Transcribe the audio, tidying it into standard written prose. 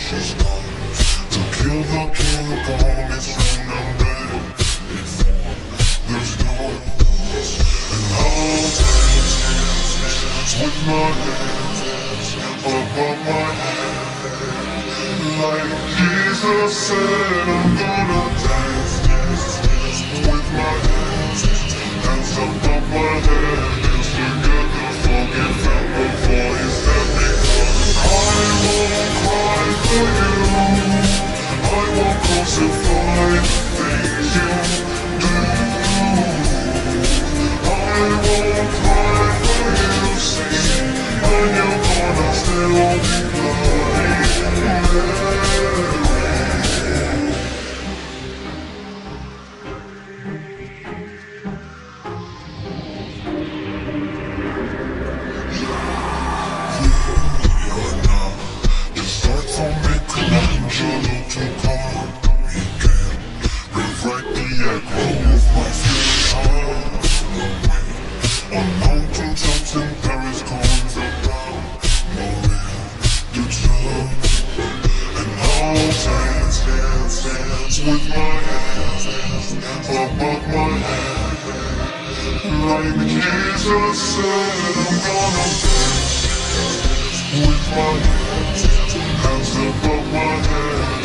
she's gone to kill the king upon his throne and bed. There's dawn, and I'll dance with my hands above my head. Like Jesus said, I'm gonna dance with my hands above my head. Hands together, forget fell before he set me down. I won't cry for you, I won't crucify the things you do. I won't cry for you, see, when you're gonna still be bloody. Michelangelo to come, he can rewrite the aggro of my feelings. On mountaintops in Paris, coins around Montreal, the judge. And I'll dance with my hands above my head. Like Jesus said, I'm gonna dance with my hands above my head.